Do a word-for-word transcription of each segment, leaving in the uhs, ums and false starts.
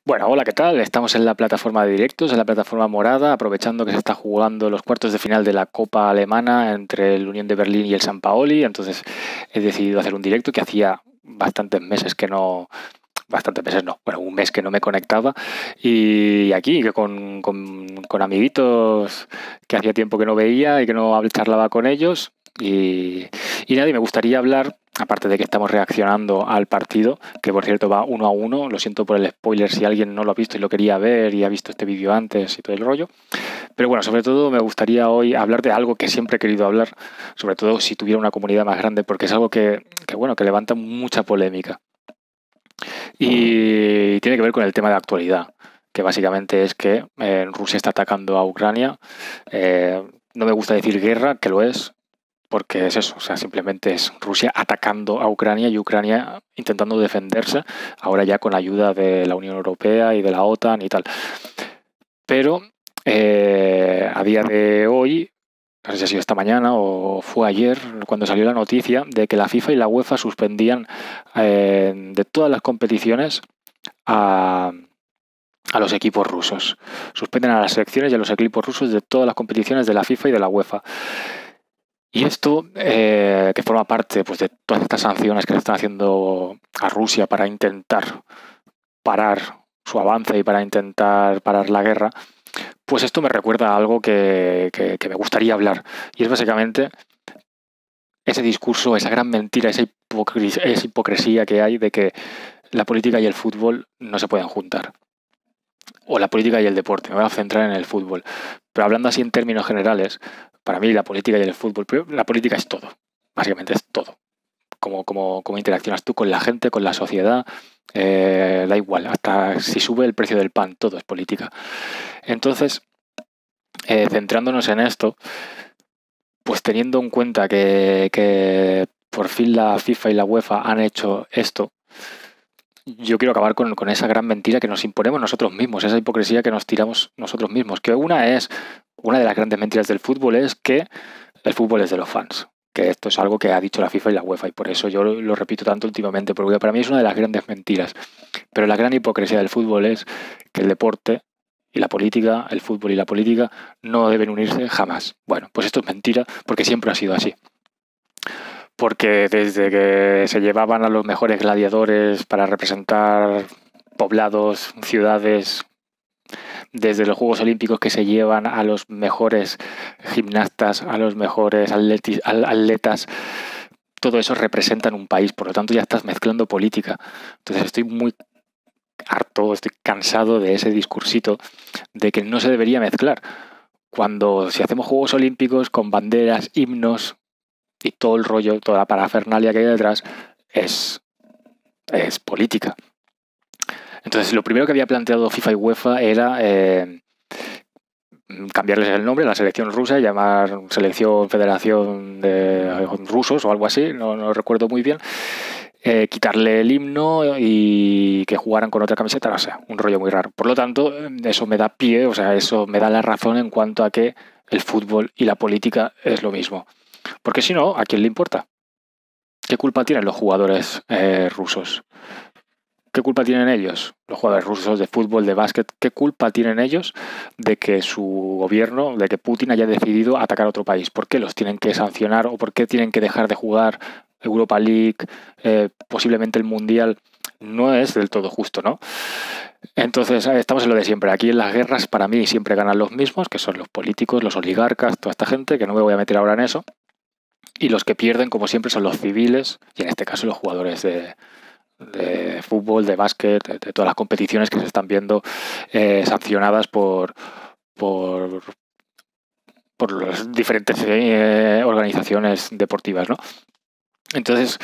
Bueno, hola, ¿qué tal? Estamos en la plataforma de directos, en la plataforma morada, aprovechando que se está jugando los cuartos de final de la Copa Alemana entre el Unión de Berlín y el San Paoli. Entonces he decidido hacer un directo que hacía bastantes meses que no, bastantes meses no, bueno, un mes que no me conectaba. Y aquí, que con, con, con amiguitos que hacía tiempo que no veía y que no hab- charlaba con ellos. Y, y nada, y me gustaría hablar, aparte de que estamos reaccionando al partido, que por cierto va uno a uno, lo siento por el spoiler si alguien no lo ha visto y lo quería ver y ha visto este vídeo antes y todo el rollo. Pero bueno, sobre todo me gustaría hoy hablar de algo que siempre he querido hablar, sobre todo si tuviera una comunidad más grande, porque es algo que, que bueno, que levanta mucha polémica. Y tiene que ver con el tema de actualidad, que básicamente es que eh, Rusia está atacando a Ucrania. Eh, no me gusta decir guerra, que lo es, porque es eso, o sea, simplemente es Rusia atacando a Ucrania y Ucrania intentando defenderse, ahora ya con ayuda de la Unión Europea y de la OTAN y tal. Pero eh, a día de hoy, no sé si ha sido esta mañana o fue ayer, cuando salió la noticia de que la FIFA y la UEFA suspendían eh, de todas las competiciones a, a los equipos rusos. Suspenden a las selecciones y a los equipos rusos de todas las competiciones de la FIFA y de la UEFA. Y esto, eh, que forma parte pues, de todas estas sanciones que le están haciendo a Rusia para intentar parar su avance y para intentar parar la guerra, pues esto me recuerda a algo que, que, que me gustaría hablar. Y es básicamente ese discurso, esa gran mentira, esa hipocresía, esa hipocresía que hay de que la política y el fútbol no se pueden juntar. O la política y el deporte, me voy a centrar en el fútbol. Pero hablando así en términos generales, para mí la política y el fútbol, la política es todo, básicamente es todo. Cómo, cómo, cómo interaccionas tú con la gente, con la sociedad, eh, da igual, hasta si sube el precio del pan, todo es política. Entonces, eh, centrándonos en esto, pues teniendo en cuenta que, que por fin la FIFA y la UEFA han hecho esto, yo quiero acabar con, con esa gran mentira que nos imponemos nosotros mismos, esa hipocresía que nos tiramos nosotros mismos. Que una es, una de las grandes mentiras del fútbol es que el fútbol es de los fans. Que esto es algo que ha dicho la FIFA y la UEFA, y por eso yo lo, lo repito tanto últimamente, porque para mí es una de las grandes mentiras. Pero la gran hipocresía del fútbol es que el deporte y la política, el fútbol y la política, no deben unirse jamás. Bueno, pues esto es mentira, porque siempre ha sido así. Porque desde que se llevaban a los mejores gladiadores para representar poblados, ciudades, desde los Juegos Olímpicos que se llevan a los mejores gimnastas, a los mejores atleti- atletas, todo eso representa en un país, por lo tanto ya estás mezclando política. Entonces estoy muy harto, estoy cansado de ese discursito de que no se debería mezclar. Cuando si hacemos Juegos Olímpicos con banderas, himnos y todo el rollo, toda la parafernalia que hay detrás, es, es política. Entonces lo primero que había planteado FIFA y UEFA era eh, cambiarles el nombre a la selección rusa y llamar selección federación de rusos o algo así, no, no recuerdo muy bien. Eh, quitarle el himno y que jugaran con otra camiseta, no sé, un rollo muy raro. Por lo tanto, eso me da pie, o sea, eso me da la razón en cuanto a que el fútbol y la política es lo mismo. Porque si no, ¿a quién le importa? ¿Qué culpa tienen los jugadores eh, rusos? ¿Qué culpa tienen ellos, los jugadores rusos de fútbol, de básquet? ¿Qué culpa tienen ellos de que su gobierno, de que Putin haya decidido atacar a otro país? ¿Por qué los tienen que sancionar o por qué tienen que dejar de jugar Europa League, eh, posiblemente el Mundial? No es del todo justo, ¿no? Entonces, estamos en lo de siempre. Aquí en las guerras, para mí, siempre ganan los mismos, que son los políticos, los oligarcas, toda esta gente, que no me voy a meter ahora en eso. Y los que pierden, como siempre, son los civiles, y en este caso los jugadores de, de fútbol, de básquet, de, de todas las competiciones que se están viendo eh, sancionadas por, por, por las diferentes eh, organizaciones deportivas, ¿no? Entonces,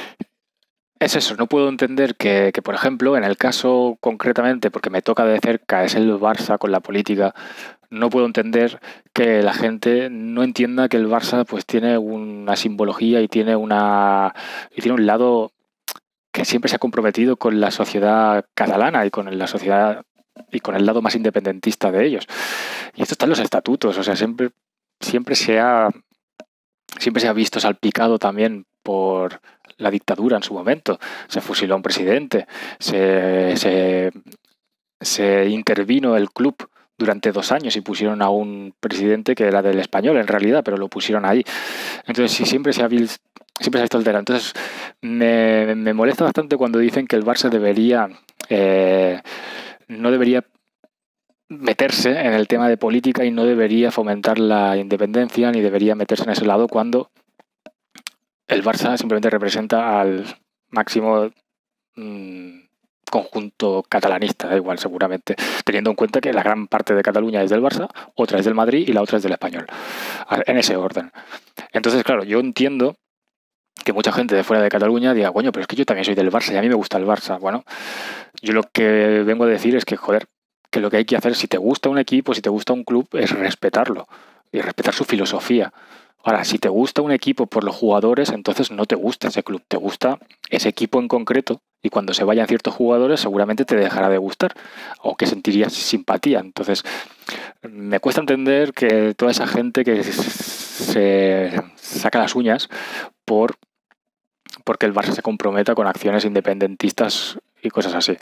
es eso, no puedo entender que, que, por ejemplo, en el caso concretamente, porque me toca de cerca, es el Barça con la política, no puedo entender que la gente no entienda que el Barça pues tiene una simbología y tiene una y tiene un lado que siempre se ha comprometido con la sociedad catalana y con la sociedad y con el lado más independentista de ellos. Y esto está en los estatutos, o sea, siempre, siempre se ha siempre se ha visto salpicado también por la dictadura en su momento. Se fusiló a un presidente, se, se, se intervino el club durante dos años y pusieron a un presidente que era del Español en realidad, pero lo pusieron ahí. Entonces sí, siempre se ha visto, siempre se ha visto alterado. Entonces me, me molesta bastante cuando dicen que el Barça debería eh, no debería meterse en el tema de política y no debería fomentar la independencia ni debería meterse en ese lado cuando el Barça simplemente representa al máximo mmm, conjunto catalanista, da igual seguramente, teniendo en cuenta que la gran parte de Cataluña es del Barça, otra es del Madrid y la otra es del Español, en ese orden. Entonces, claro, yo entiendo que mucha gente de fuera de Cataluña diga, coño, pero es que yo también soy del Barça y a mí me gusta el Barça. Bueno, yo lo que vengo a decir es que, joder, que lo que hay que hacer, si te gusta un equipo, si te gusta un club, es respetarlo y respetar su filosofía. Ahora, si te gusta un equipo por los jugadores, entonces no te gusta ese club, te gusta ese equipo en concreto y cuando se vayan ciertos jugadores seguramente te dejará de gustar o que sentirías simpatía. Entonces, me cuesta entender que toda esa gente que se saca las uñas por porque el Barça se comprometa con acciones independentistas y cosas así.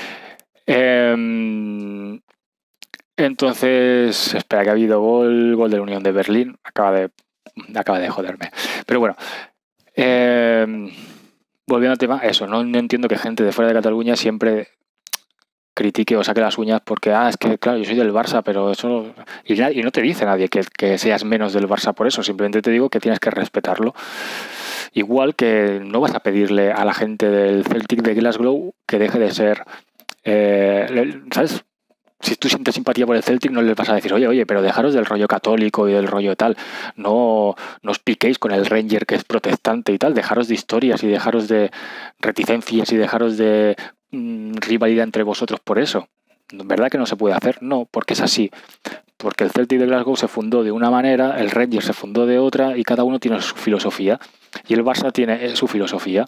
Eh, entonces, espera, que ha habido gol, gol de la Unión de Berlín, acaba de acaba de joderme. Pero bueno, eh, volviendo al tema, eso, no, no entiendo que gente de fuera de Cataluña siempre critique o saque las uñas porque, ah, es que, claro, yo soy del Barça, pero eso... Y, y no te dice nadie que, que seas menos del Barça por eso, simplemente te digo que tienes que respetarlo. Igual que no vas a pedirle a la gente del Celtic de Glasgow que deje de ser... Eh, ¿Sabes? Si tú sientes simpatía por el Celtic, no les vas a decir, oye, oye, pero dejaros del rollo católico y del rollo tal, no, no os piquéis con el Ranger que es protestante y tal, dejaros de historias y dejaros de reticencias y dejaros de mmm, rivalidad entre vosotros por eso. ¿Verdad que no se puede hacer? No, porque es así. Porque el Celtic de Glasgow se fundó de una manera, el Ranger se fundó de otra y cada uno tiene su filosofía. Y el Barça tiene su filosofía.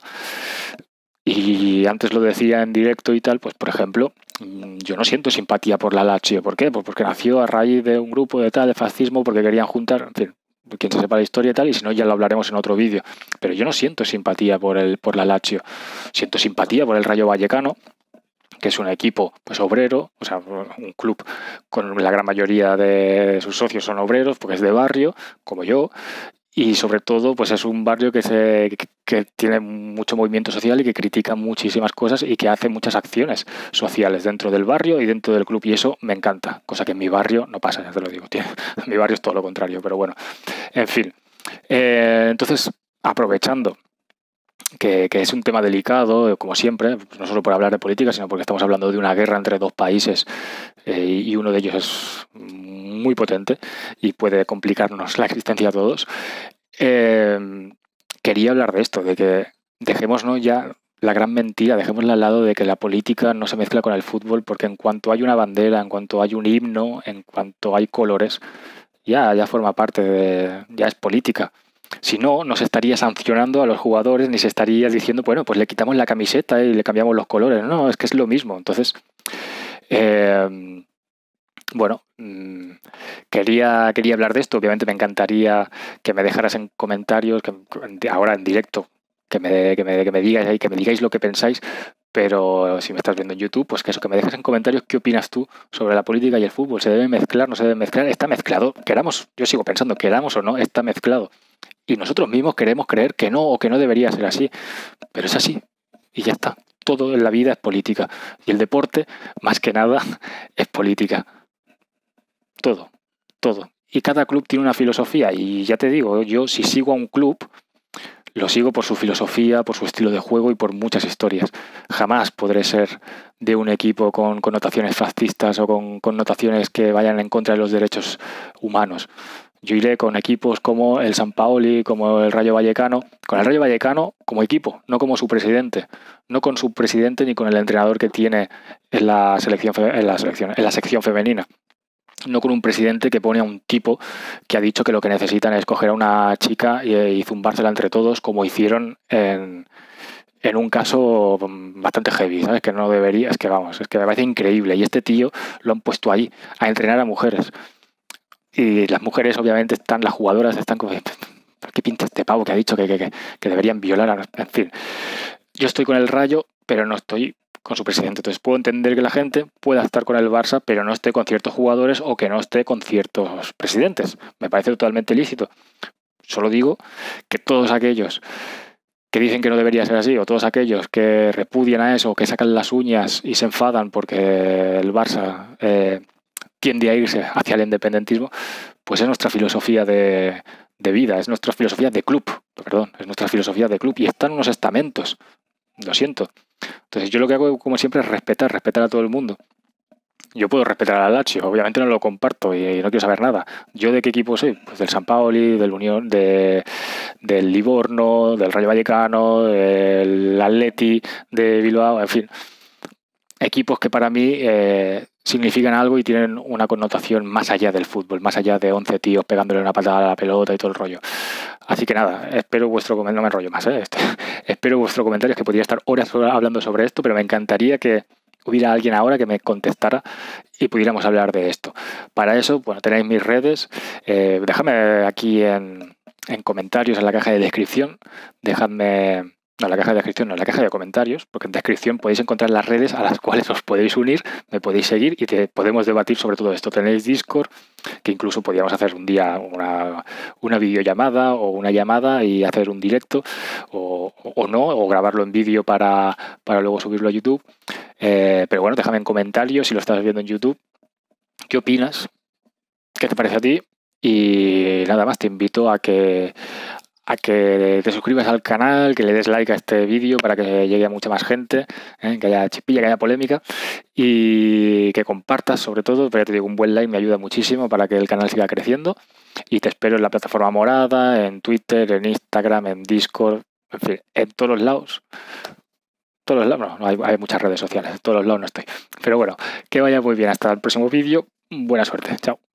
Y antes lo decía en directo y tal, pues por ejemplo, yo no siento simpatía por la Lazio. ¿Por qué? Pues porque nació a raíz de un grupo de tal, de fascismo, porque querían juntar, en fin, quien se sepa la historia y tal, y si no ya lo hablaremos en otro vídeo. Pero yo no siento simpatía por, el, por la Lazio. Siento simpatía por el Rayo Vallecano, que es un equipo pues obrero, o sea, un club con la gran mayoría de sus socios son obreros, porque es de barrio, como yo, y sobre todo pues es un barrio que, se, que, que tiene mucho movimiento social y que critica muchísimas cosas y que hace muchas acciones sociales dentro del barrio y dentro del club, y eso me encanta, cosa que en mi barrio no pasa, ya te lo digo, tío. En mi barrio es todo lo contrario, pero bueno, en fin. Eh, entonces, aprovechando Que, que es un tema delicado, como siempre, no solo por hablar de política, sino porque estamos hablando de una guerra entre dos países eh, y uno de ellos es muy potente y puede complicarnos la existencia a todos. Eh, quería hablar de esto, de que dejémonos ya la gran mentira, dejémosla al lado de que la política no se mezcla con el fútbol, porque en cuanto hay una bandera, en cuanto hay un himno, en cuanto hay colores, ya, ya forma parte de... ya es política. Si no, no se estaría sancionando a los jugadores ni se estaría diciendo, bueno, pues le quitamos la camiseta y le cambiamos los colores. No, es que es lo mismo. Entonces, eh, bueno, mmm, quería, quería hablar de esto. Obviamente me encantaría que me dejaras en comentarios, que, ahora en directo, que me, que me, que me digáis ahí, que me digáis lo que pensáis. Pero si me estás viendo en YouTube, pues que eso, que me dejes en comentarios qué opinas tú sobre la política y el fútbol. ¿Se debe mezclar? ¿No se debe mezclar? Está mezclado. Queramos, yo sigo pensando, queramos o no, está mezclado. Y nosotros mismos queremos creer que no o que no debería ser así. Pero es así. Y ya está. Todo en la vida es política. Y el deporte, más que nada, es política. Todo. Todo. Y cada club tiene una filosofía. Y ya te digo, yo si sigo a un club, lo sigo por su filosofía, por su estilo de juego y por muchas historias. Jamás podré ser de un equipo con connotaciones fascistas o con connotaciones que vayan en contra de los derechos humanos. Yo iré con equipos como el San Paoli, como el Rayo Vallecano, con el Rayo Vallecano como equipo, no como su presidente, no con su presidente ni con el entrenador que tiene en la selección, en la selección, en la sección femenina. No con un presidente que pone a un tipo que ha dicho que lo que necesitan es coger a una chica y, y zumbársela entre todos, como hicieron en, en un caso bastante heavy, ¿sabes? Que no debería, es que vamos, es que me parece increíble. Y este tío lo han puesto ahí a entrenar a mujeres. Y las mujeres, obviamente, están, las jugadoras están como, ¿por qué pinta este pavo que ha dicho que, que, que deberían violar? A... En fin, yo estoy con el Rayo, pero no estoy con su presidente. Entonces puedo entender que la gente pueda estar con el Barça, pero no esté con ciertos jugadores o que no esté con ciertos presidentes. Me parece totalmente lícito. Solo digo que todos aquellos que dicen que no debería ser así, o todos aquellos que repudian a eso, que sacan las uñas y se enfadan porque el Barça eh, tiende a irse hacia el independentismo, pues es nuestra filosofía de, de vida, es nuestra filosofía de club, perdón, es nuestra filosofía de club y están unos estamentos, lo siento. Entonces yo lo que hago, como siempre, es respetar, respetar a todo el mundo. Yo puedo respetar al Lazio, obviamente no lo comparto y no quiero saber nada. ¿Yo de qué equipo soy? Pues del San Paoli, del Unión, de, del Livorno, del Rayo Vallecano, del Atleti de Bilbao, en fin. Equipos que para mí eh, significan algo y tienen una connotación más allá del fútbol, más allá de once tíos pegándole una patada a la pelota y todo el rollo. Así que nada, espero vuestro comentario, no me enrollo más, ¿eh? Este, espero vuestro comentario, es que podría estar horas hablando sobre esto, pero me encantaría que hubiera alguien ahora que me contestara y pudiéramos hablar de esto. Para eso, bueno, tenéis mis redes. Eh, dejadme aquí en, en comentarios, en la caja de descripción. Dejadme... No, en la caja de descripción, no, en la caja de comentarios, porque en descripción podéis encontrar las redes a las cuales os podéis unir, me podéis seguir y te, podemos debatir sobre todo esto. Tenéis Discord, que incluso podríamos hacer un día una, una videollamada o una llamada y hacer un directo, o, o no, o grabarlo en vídeo para, para luego subirlo a YouTube. Eh, pero bueno, déjame en comentarios si lo estás viendo en YouTube. ¿Qué opinas? ¿Qué te parece a ti? Y nada más, te invito a que... a que te suscribas al canal, que le des like a este vídeo para que llegue a mucha más gente, ¿eh? Que haya chipilla, que haya polémica y que compartas sobre todo, pero ya te digo, un buen like me ayuda muchísimo para que el canal siga creciendo y te espero en la plataforma morada, en Twitter, en Instagram, en Discord, en fin, en todos los lados. Todos los lados, no, hay, hay muchas redes sociales, en todos los lados no estoy. Pero bueno, que vaya muy bien, hasta el próximo vídeo, buena suerte, chao.